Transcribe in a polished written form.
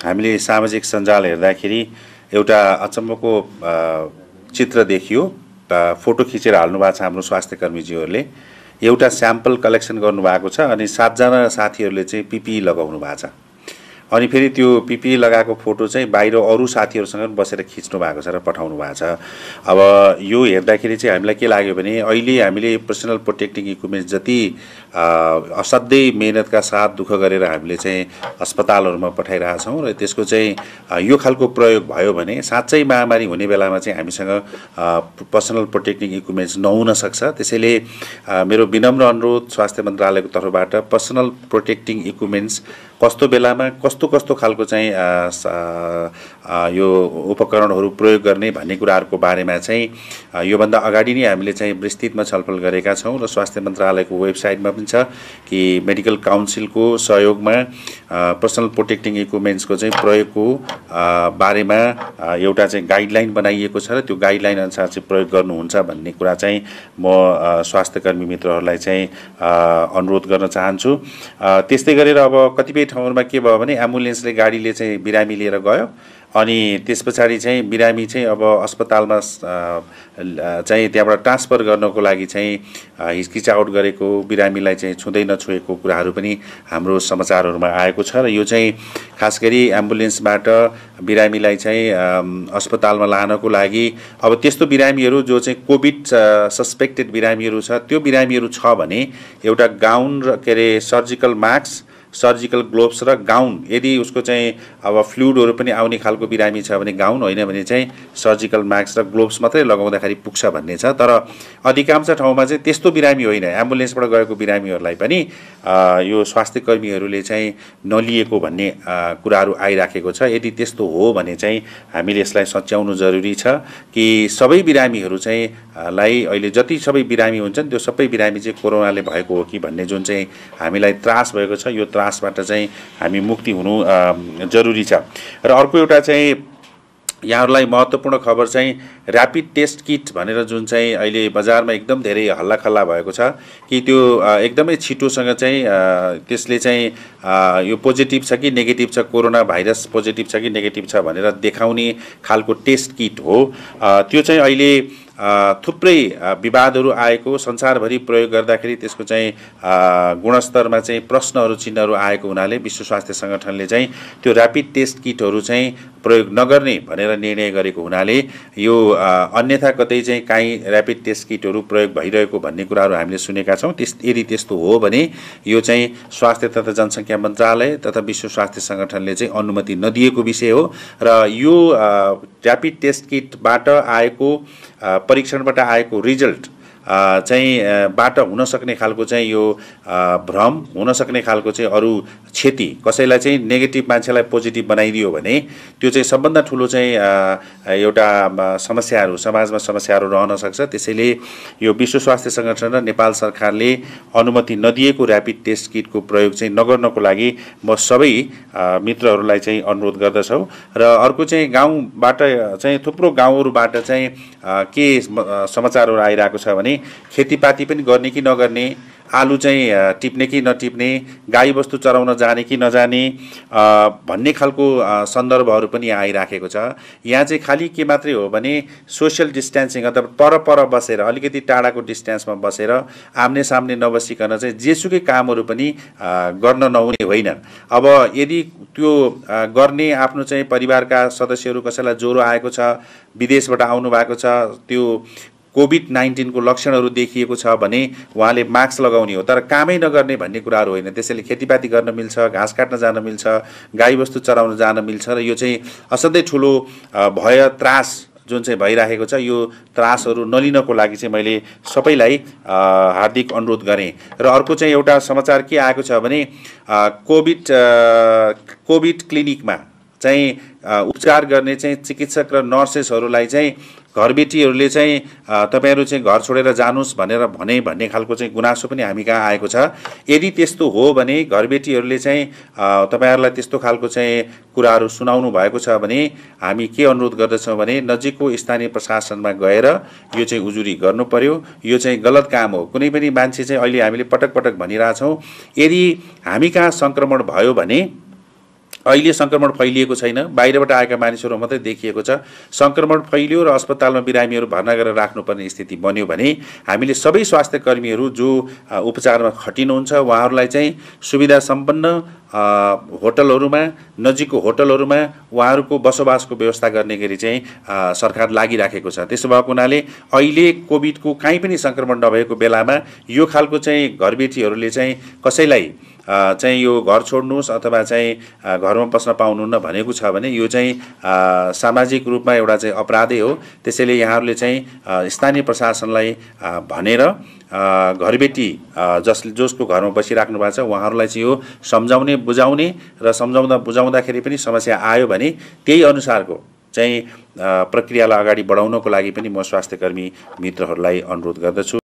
हामीले सामाजिक सञ्जाल हेर्दाखेरि एउटा अचम्मको चित्र देखियो। फोटो खिचेर हाल्नु भएको छ हाम्रो स्वास्थ्यकर्मीज्यूहरूले। एउटा स्याम्पल कलेक्सन गर्नुभएको छ अनि 7 जना साथीहरूले चाहिँ पिपिई लगाउनु भएको छ। अनि फेरि त्यो पिपिई लगाएको फोटो चाहिँ बाहिर अरू साथीहरूसँग बसेर खिच्नु भएको छ र पठाउनु भएको छ। अब यो हेर्दाखेरि चाहिँ हामीलाई के लाग्यो भने अहिले हामीले पर्सनल प्रोटेक्टिभ इक्विपमेन्ट जति असाध्यै मेहनतका साथ दुःख गरेर हामीले चाहिँ अस्पतालहरूमा पठाइरहेका छौँ र त्यसको चाहिँ यो खालको प्रयोग भयो भने साँच्चै महामारी हुने बेलामा चाहिँ हामीसँग पर्सनल प्रोटेक्टिभ इक्विपमेन्ट्स नहुन सक्छ। त्यसैले मेरो विनम्र अनुरोध स्वास्थ्य मन्त्रालयको तर्फबाट पर्सनल प्रोटेक्टिभ इक्विपमेन्ट्स कस्तो बेलामा कस्तो कस्तो खालको चाहिँ यो उपकरणहरू प्रयोग गर्ने भन्ने कुराहरूको बारेमा चाहिँ योभन्दा अगाडि नै हामीले चाहिँ विस्तृतमा छलफल गरेका छौँ र स्वास्थ्य मन्त्रालयको वेबसाइटमा पनि छ कि मेडिकल काउन्सिलको सहयोगमा पर्सनल प्रोटेक्टिभ इक्विपमेन्ट्सको चाहिँ प्रयोगको बारेमा एउटा चाहिँ गाइडलाइन बनाइएको छ र त्यो गाइडलाइन अनुसार चाहिँ प्रयोग गर्नुहुन्छ भन्ने कुरा चाहिँ म स्वास्थ्यकर्मी मित्रहरूलाई चाहिँ अनुरोध गर्न चाहन्छु। त्यस्तै गरेर अब कतिपय ठाउँहरूमा के भयो भने एम्बुलेन्सले गाडीले चाहिँ बिरामी लिएर गयो अनि त्यस पछाडि चाहिँ बिरामी चाहिँ अब अस्पतालमा चाहिँ त्यहाँबाट ट्रान्सफर गर्नको लागि चाहिँ हिचकिचाहट गरेको, बिरामीलाई चाहिँ छुँदै नछुएको कुराहरू पनि हाम्रो समाचारहरूमा आएको छ र यो चाहिँ खास गरी एम्बुलेन्सबाट बिरामीलाई चाहिँ अस्पतालमा लानको लागि अब त्यस्तो बिरामीहरू जो चाहिँ कोभिड सस्पेक्टेड बिरामीहरू छ त्यो बिरामीहरू छ भने एउटा गाउन र के अरे सर्जिकल मास्क, सर्जिकल ग्लोभ्स र गाउन, यदि उसको चाहिँ अब फ्लुइडहरू पनि आउने खालको बिरामी छ भने गाउन, होइन भने चाहिँ सर्जिकल मास्क र ग्लोभ्स मात्रै लगाउँदाखेरि पुग्छ भन्ने छ। तर अधिकांश ठाउँमा चाहिँ त्यस्तो बिरामी होइन, एम्बुलेन्सबाट गएको बिरामीहरूलाई पनि यो स्वास्थ्यकर्मीहरूले चाहिँ नलिएको भन्ने कुराहरू आइराखेको छ। यदि त्यस्तो हो भने चाहिँ हामीले यसलाई सच्याउनु जरुरी छ कि सबै बिरामीहरू चाहिँ अहिले जति सबै बिरामी हुन्छन् त्यो सबै बिरामी चाहिँ कोरोनाले भएको हो कि भन्ने जुन चाहिँ हामीलाई त्रास भएको छ यो त्रासबाट चाहिँ हामी मुक्ति हुनु जरुरी छ। र अर्को एउटा चाहिँ यहाँहरूलाई महत्त्वपूर्ण खबर चाहिँ ऱ्यापिड टेस्ट किट भनेर जुन चाहिँ अहिले बजारमा एकदम धेरै हल्लाखल्ला भएको छ कि त्यो एकदमै छिटोसँग चाहिँ त्यसले चाहिँ यो पोजिटिभ छ कि नेगेटिभ छ, कोरोना भाइरस पोजिटिभ छ कि नेगेटिभ छ भनेर देखाउने खालको टेस्ट किट हो। त्यो चाहिँ अहिले थुप्रै विवादहरू आएको, संसारभरि प्रयोग गर्दाखेरि त्यसको चाहिँ गुणस्तरमा चाहिँ प्रश्नहरू चिन्हहरू आएको हुनाले विश्व स्वास्थ्य सङ्गठनले चाहिँ त्यो ऱ्यापिड टेस्ट किटहरू चाहिँ प्रयोग नगर्ने भनेर निर्णय गरेको हुनाले यो अन्यथा कतै चाहिँ काहीँ ऱ्यापिड टेस्ट किटहरू प्रयोग भइरहेको भन्ने कुराहरू हामीले सुनेका छौँ। यदि त्यस्तो हो भने यो चाहिँ स्वास्थ्य तथा जनसङ्ख्या मन्त्रालय तथा विश्व स्वास्थ्य सङ्गठनले चाहिँ अनुमति नदिएको विषय हो र यो ऱ्यापिड टेस्ट किटबाट आएको परीक्षणबाट आएको रिजल्ट चाहिँ बाट हुन सक्ने खालको चाहिँ यो भ्रम हुन सक्ने खालको चाहिँ अरू क्षति कसैलाई चाहिँ नेगेटिभ मान्छेलाई पोजिटिभ बनाइदियो भने त्यो चाहिँ सबभन्दा ठुलो चाहिँ एउटा समस्याहरू समाजमा समस्याहरू रहन सक्छ। त्यसैले यो विश्व स्वास्थ्य सङ्गठन र नेपाल सरकारले अनुमति नदिएको ऱ्यापिड टेस्ट किटको प्रयोग चाहिँ नगर्नको लागि म सबै मित्रहरूलाई चाहिँ अनुरोध गर्दछौँ। र अर्को चाहिँ गाउँबाट चाहिँ थुप्रो गाउँहरूबाट चाहिँ के समाचारहरू आइरहेको छ भने खेतीपाती पनि गर्ने कि नगर्ने, आलु चाहिँ टिप्ने कि नटिप्ने, गाईबस्तु चराउन जाने कि नजाने भन्ने खालको सन्दर्भहरू पनि आइराखेको छ। यहाँ चाहिँ खालि के मात्रै हो भने सोसियल डिस्टेन्सिङ अथवा पर बसेर अलिकति टाढाको डिस्टेन्समा बसेर आम्ने सामने नबसिकन चाहिँ जेसुकै कामहरू पनि गर्न नहुने होइन। अब यदि त्यो गर्ने आफ्नो चाहिँ परिवारका सदस्यहरू कसैलाई ज्वरो आएको छ, विदेशबाट आउनु भएको छ, त्यो कोभिड-19 को लक्षणहरू देखिएको छ भने उहाँले मास्क लगाउने हो, तर कामै नगर्ने भन्ने कुराहरू होइन। त्यसैले खेतीपाती गर्न मिल्छ, घाँस काट्न जान मिल्छ, गाईबस्तु चराउन जान मिल्छ र यो चाहिँ असाध्यै ठुलो भय त्रास जुन चाहिँ भइराखेको छ यो त्रासहरू नलिनको लागि चाहिँ मैले सबैलाई हार्दिक अनुरोध गरेँ। र अर्को चाहिँ एउटा समाचार के आएको छ भने कोभिड क्लिनिकमा चाहिँ उपचार गर्ने चाहिँ चिकित्सक र नर्सेसहरूलाई चाहिँ घरबेटीहरूले चाहिँ तपाईहरु चाहिँ घर छोडेर जानुस् भनेर भन्ने खालको चाहिँ गुनासो पनि हामी कहाँ आएको छ। यदि त्यस्तो हो भने घरबेटीहरूले चाहिँ तपाईहरुलाई त्यस्तो खालको चाहिँ कुराहरू सुनाउनु भएको छ भने हामी के अनुरोध गर्दछौं भने नजिकको स्थानीय प्रशासनमा गएर यो चाहिँ उजुरी गर्नु पर्यो। यो चाहिँ गलत काम हो। कुनै पनि मान्छे चाहिँ अहिले हामीले पटक पटक भनिरहेछौं, यदि हामी कहाँ संक्रमण भयो भने अहिले सङ्क्रमण फैलिएको छैन, बाहिरबाट आएका मानिसहरू मात्रै देखिएको छ। सङ्क्रमण फैलियो र अस्पतालमा बिरामीहरू भर्ना गरेर राख्नुपर्ने स्थिति बन्यो भने हामीले सबै स्वास्थ्य कर्मीहरू जो उपचारमा खटिनुहुन्छ उहाँहरूलाई चाहिँ सुविधा सम्पन्न होटलहरूमा, नजिकको होटलहरूमा उहाँहरूको बसोबासको व्यवस्था गर्ने गरी चाहिँ सरकार लागिराखेको छ। त्यसो भएको हुनाले अहिले कोभिडको काहीँ पनि सङ्क्रमण नभएको बेलामा यो खालको चाहिँ घरबेटीहरूले चाहिँ कसैलाई चाहिँ यो घर छोड्नुहोस् अथवा चाहिँ घरमा बस्न पाउनुहुन्न भनेको छ भने यो चाहिँ सामाजिक रूपमा एउटा चाहिँ अपराधै हो। त्यसैले यहाँहरूले चाहिँ स्थानीय प्रशासनलाई भनेर घरबेटी जसको घरमा बसिराख्नु भएको छ उहाँहरूलाई चाहिँ यो सम्झाउने बुझाउने र बुझाउँदाखेरि पनि समस्या आयो भने त्यही अनुसारको चाहिँ प्रक्रियालाई अगाडि बढाउनको लागि पनि म स्वास्थ्यकर्मी मित्रहरूलाई अनुरोध गर्दछु।